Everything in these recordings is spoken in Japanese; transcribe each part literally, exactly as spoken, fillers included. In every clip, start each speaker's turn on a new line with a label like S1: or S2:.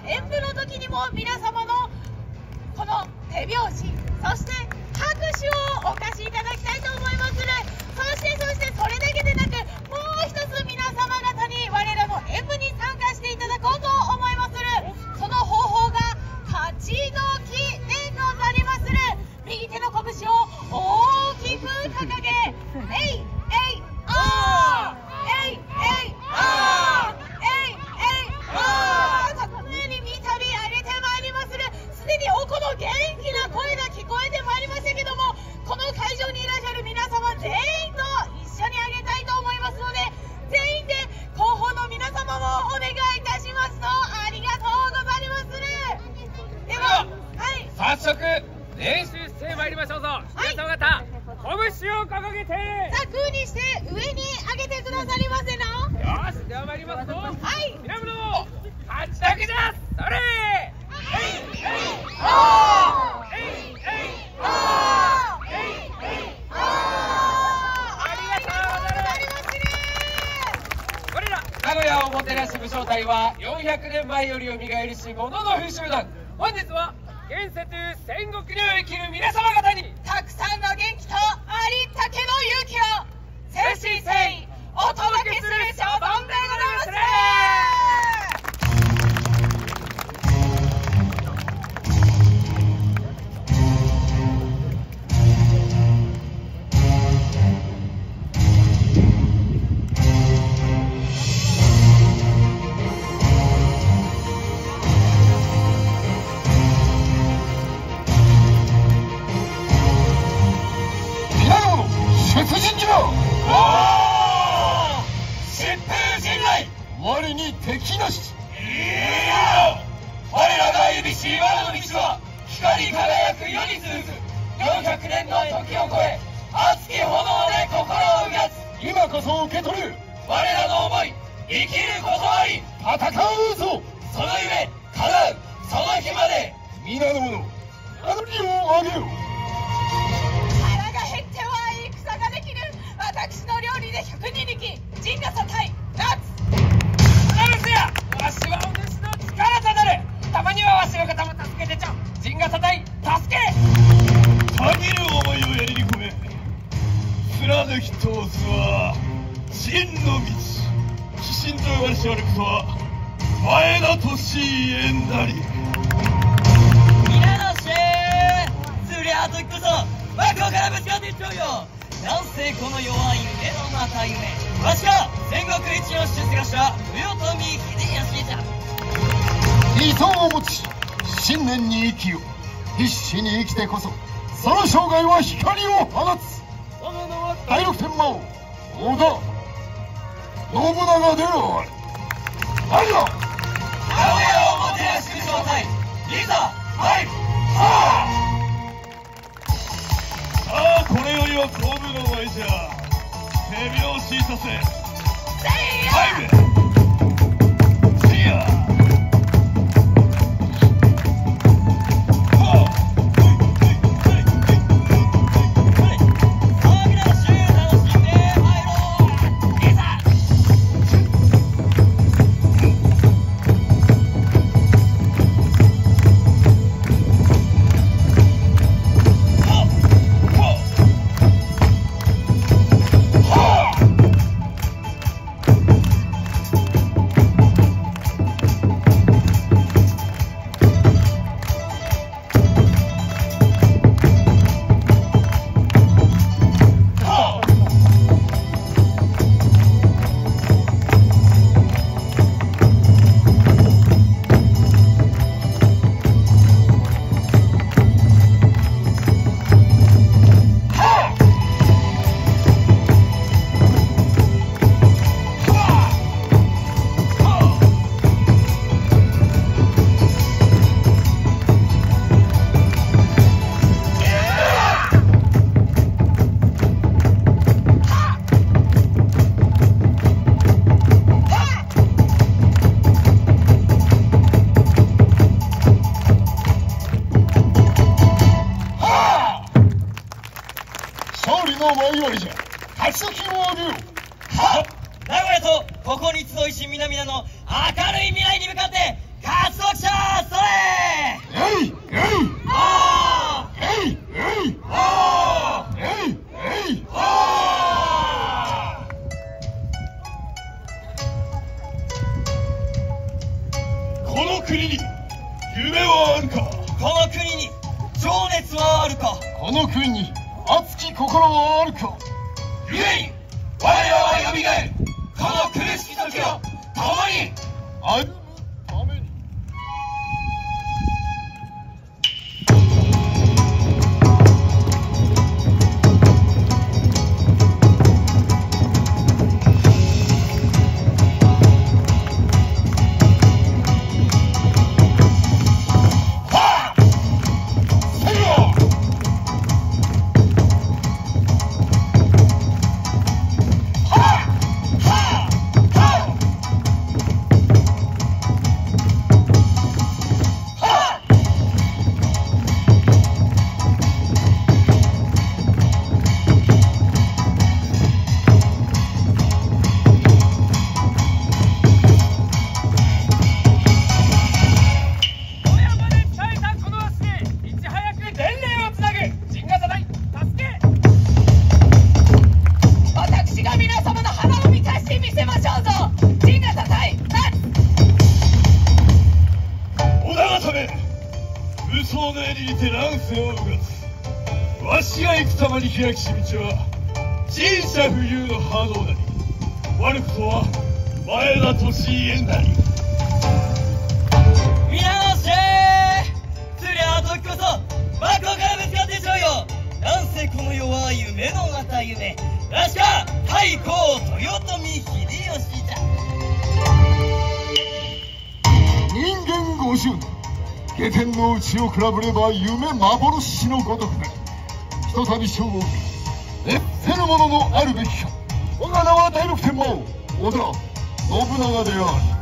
S1: 演舞の時にも皆様のこの手拍子、そして拍手をお貸しいただきたいと思いまする。そしてそしてそれだけでなく、もう一つ皆様方に我らの演舞に参加していただこうと思いまする。その方法が勝ちの木でござりまする。右手の拳を大きく掲げ、えいえいあーえいえいあーえいえいあー高めに見たり上げてまいりまする。すでにおこの元気な声が聞こえてまいりましたけども、この会場にいらっしゃる皆様全員と一緒に上げたいと思いますので、全員で広報の皆様もお願いいたしますとありがとうございまする。では、はい、
S2: 早速練習してまいりましょうぞ。皆様方、拳を掲げて、
S1: さあ、グーにして上に上げてくださりませな。
S2: よし、では参りますぞ。
S1: はい、
S2: 皆者勝ちだけじゃ。それ
S1: えいえいあーえいえいあーえいえいあーありがとうございますね。
S2: 我ら名古屋おもてなし武将隊はよんひゃくねんまえよりよみがえりし者の風集団。本日は現世という戦国に生きる皆様方に
S1: たくさんの元気とありったけの勇気を誠心誠意お届けする所存でございますね。
S3: 我に敵なし。
S2: いや、我らが歩みし今の道は光り輝く世に続くよんひゃくねんの時を超え、熱き炎で心をうがつ。
S3: 今こそ受け取る。
S2: 我らの思い、生きることあり。
S3: 戦うぞ。
S2: その夢叶うその日まで。
S3: 皆の者、名乗りを上げよ。
S1: 腹が減っては戦ができる。私の料理で百人力陣がさたい夏。
S2: わしはお主の力となる。たまにはわしの方も助けてちょ。陣がたたい助け。
S3: 限る思いをやりに込め、貫き通すは真の道。鬼神と呼ばれし我こそは前田利家縁なり。
S4: 皆の衆、そりゃあ時こそ真っ向からぶつかっていっちゃうよ。なんせこの弱い夢のまた夢、わしが戦国一の出世頭豊臣秀吉じゃ。
S3: 糸を持ち信念に生きよ。必死に生きてこそその生涯は光を放つ。第六天魔王織田信長である。はいよ。
S4: 名古屋おもてなし武将隊いざはいはあ。
S3: さあ、これよりは勝負の前じゃ。手拍子させ。はいめ。せや。
S4: 名古屋とここに集いし皆々の明るい未来に向かって活動者それ
S3: えいえい
S4: あ
S3: えいえい
S2: あ
S3: えいえい
S2: ーあーこの国に夢はあるか。
S4: この国に情熱はあるか。
S3: この国に熱き心はあるか。
S2: ゆえに我らはよみがえる。この苦しき時を共に
S3: 歩むために。
S2: わしが行くたまに開きし道は神社浮遊の波動なり、悪くとは前田利家なり。
S4: 見直せー。つりゃあ時こそ真っ向からぶつかってしまうよ。なんせこの世は夢のまた夢。わしか太閤豊臣秀吉じゃ。
S3: 人間ごじゅうねん、下天のうちを比べれば夢幻のごとくなり、ひとたび勝負を受け熱せぬもののあるべきか。我が名は第六天魔王織田信長である。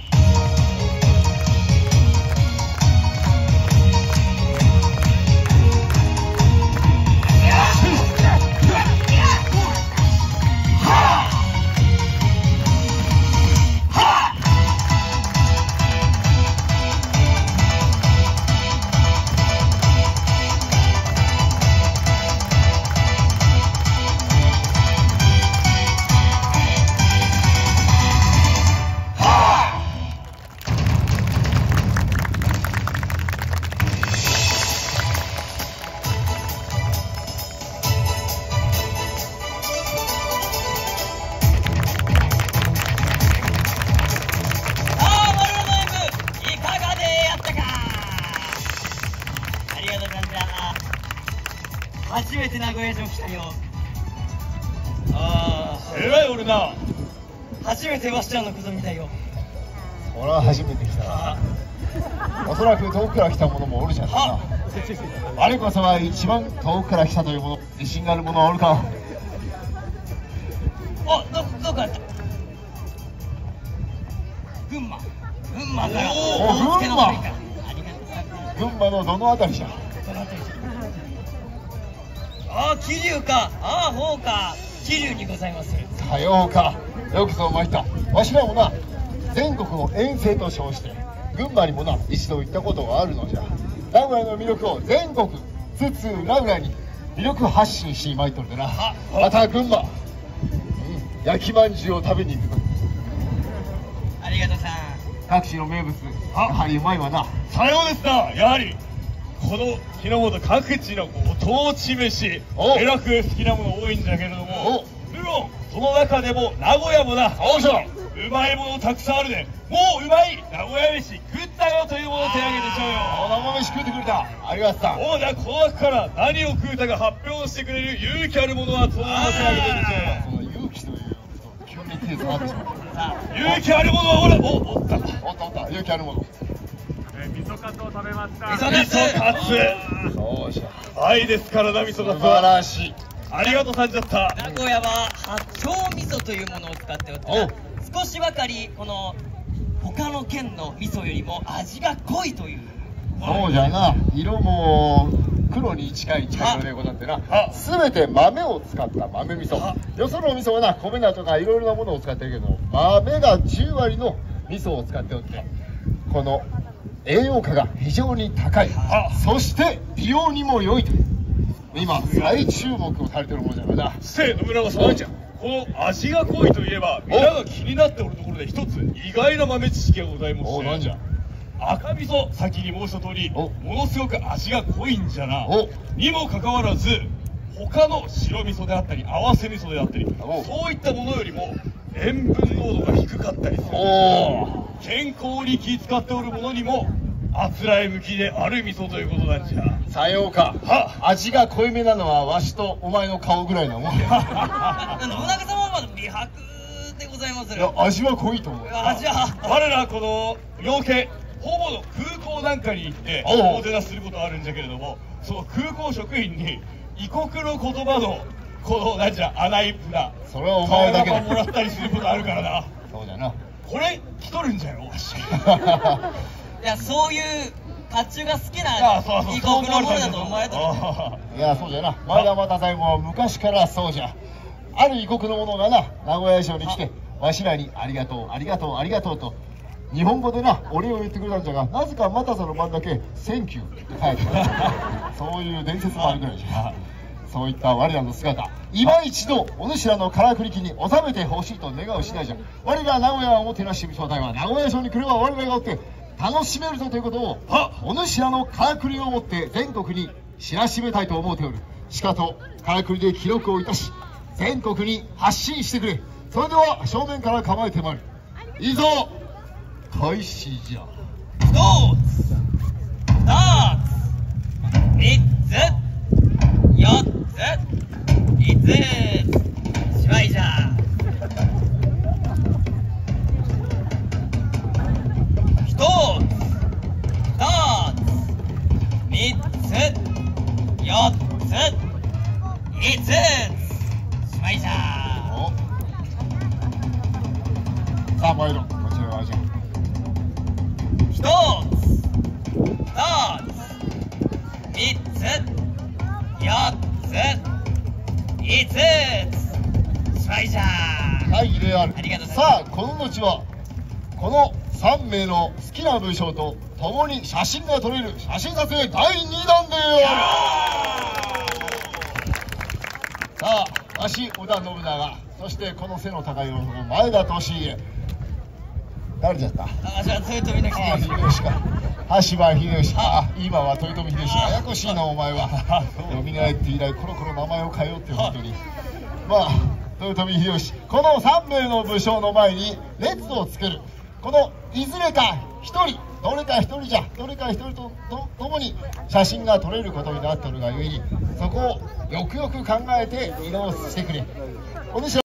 S4: 初めて名古屋城来たよ。ああ、
S2: えらい俺な。
S4: 初めてわしちゃんのこと見たよ。
S3: 俺は初めて来たな。おそらく遠くから来た者もおるじゃんな。我こそは一番遠くから来たというもの、自信がある者はおるか。
S4: あ、どどこから来た。群馬群馬から
S3: お群馬
S4: 大塚の鳥か。ありがとう。
S3: 群馬のどのあたりじゃ。
S4: そのあたりじゃ。ああ、桐生か。ああ、ほうか。桐生にございます。
S3: さようか。よくぞ参った。わしらもな、全国の遠征と称して群馬にもな一度行ったことがあるのじゃ。名古屋の魅力を全国津々浦々に魅力発信してまいっとるでな。また群馬、うん、焼きまんじゅうを食べに行くの。
S4: ありがとうさん。
S3: 各地の名物、やはりうまいわな。
S2: さようですな。やはりこの日の本各地のご当地飯、えらく好きなもの多いんだけれども、無論その中でも名古屋もな、
S3: そうじゃ。
S2: うまいものたくさんあるで、もううまい名古屋飯食ったよというものを手挙げてちゃうよ。
S3: 生飯食ってくれた。ありがとうさん。
S2: おう、じゃあこの中から何を食うたか発表してくれる勇気あるものはどうも手挙げてみちゃうよ。
S3: その勇気という急に手が回ってしまう。
S2: 勇気あるものはほら、おおった
S3: おったおった、勇気あるもの。
S5: 味噌カツを食べました。
S4: 味噌
S2: 味噌カツ、
S3: そうじゃ。
S2: 愛ですからな、味噌カツ
S3: 素晴
S2: は。
S3: らしい。
S2: ありがとうさんじゃった。
S4: 名古屋は八丁味噌というものを使っておってな、少しばかりこの他の県の味噌よりも味が濃いという。
S3: そうじゃな。色も黒に近い茶色でござってな。すべて豆を使った豆味噌。よその味噌はな、米だとかいろいろなものを使ってるけど、豆がじゅう割の味噌を使っておって、 この栄養価が非常に高い、そして美容にも良いという今最注目をされているものじゃないな。
S2: せ信長様、この味が濃いといえば皆が気になっておるところで一つ意外な豆知識がございまして、
S3: おなんじゃ。
S2: 赤味噌、先に申した通り
S3: お
S2: ものすごく味が濃いんじゃな。
S3: お
S2: にもかかわらず他の白味噌であったり合わせ味噌であったり
S3: お
S2: そういったものよりも塩分濃度が低かったりするんです。
S3: お
S2: 健康に気使っておるものにもあつらえ向きである味噌ということなんじゃ。
S3: さようか。
S2: は
S3: 味が濃いめなのはわしとお前の顔ぐらいなもんや。
S4: 信長様はまだ美白でございまする。
S3: いや味は濃いと思う。
S4: 味は
S2: 我らこの養鶏ほぼの空港なんかに行って
S3: おう
S2: おもてなしすることあるんじゃけれども、その空港職員に異国の言葉のこのなんじゃ穴一プな
S3: それはお前だけだ
S2: もらったりすることあるからな。
S3: そうじゃな。
S2: これ来とるんじゃよわし。
S4: いや、そういう甲冑が好き
S2: ああそうそう
S4: な異国のものだと思われたらね。
S2: あ
S3: いやそうじゃな。前田又左衛門は昔からそうじゃ。ある異国の者がな名古屋城に来てわしらにありがとうありがとうありがとうと日本語でなお礼を言ってくれたんじゃが、なぜか又左の番だけ「センキュー」って書いてある。そういう伝説もあるぐらいじゃ。そういった我らの姿、今一度お主らのからくり機に収めてほしいと願う次第じゃ。我ら名古屋をおもてなし招待は名古屋城に来れば我らがおって楽しめるぞということをお主らのからくりをもって全国に知らしめたいと思っておる。しかとからくりで記録をいたし全国に発信してくれ。それでは正面から構えてまいる。いいぞ開始じゃ。
S4: 一つ、二つ、三つ、四つ、五つ、しまいじゃ。一つ、二つ、三つ、四つ、五つ、しまいじゃ。
S3: おさあ参ろう。こちらはじゃ。
S4: 一つ、二つ、三つ、四つ、五つ、しまいじゃ。
S3: 会議である。
S4: ありがとうございます
S3: さあこの後はこのさん名の好きな武将と共に写真が撮れる写真撮影だいにだんである。さあわし織田信長、そしてこの背の高い男前田利家。誰じゃった？
S4: あ、じゃあ豊臣の
S3: ああ
S4: 秀
S3: 秀吉か。羽柴秀吉。あ今は豊臣秀吉。ややこしいなお前は。蘇って以来コロコロ名前を変えようって本当に。まあ豊臣秀吉、このさん名の武将の前に列をつける。このいずれかひとり、どれかひとりじゃ、どれかひとりとと共に写真が撮れることになっておるがゆえに、そこをよくよく考えて移動してくれ。お主ら